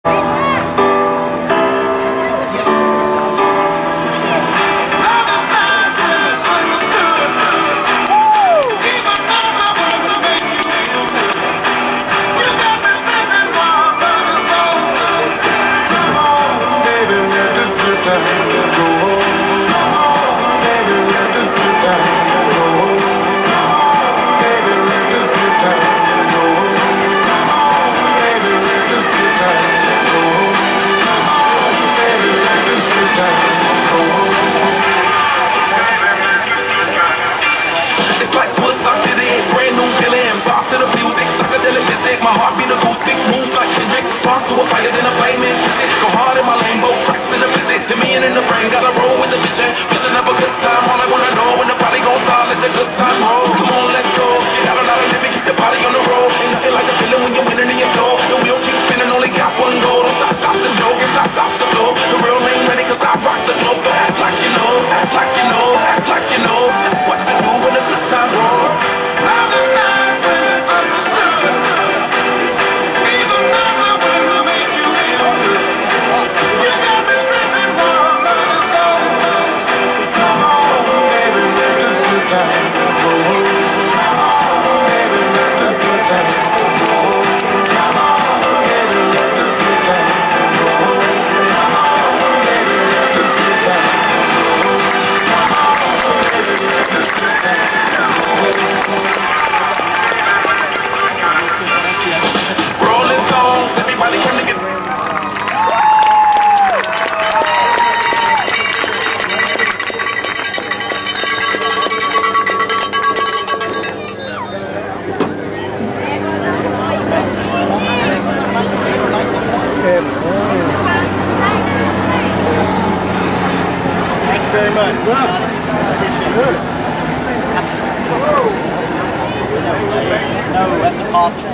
My heart beat a goose stick, moves like Kendrick. Spark to a fire, then a flame in. Go hard in my lane, both tracks in the visit. To me and in the brain, gotta roll with the vision. Vision of a good time, all I wanna know when the party gon' start, let the good time roll. Come on, let's go. Get out a lot of living, keep the body on the road. Ain't nothing like the feeling when you're winning in your soul. The wheel keeps spinning, only got one goal. Don't stop, stop the show, can't stop, stop the flow. The real ain't ready, cause I rock the globe. So act like you know, act like you know, act like you know. Just what to do when the good time roll. Very much. Wow. No, that's a caution.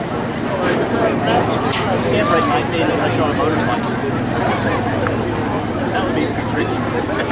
You can't break 19 unless you're on a motorcycle. That would be tricky.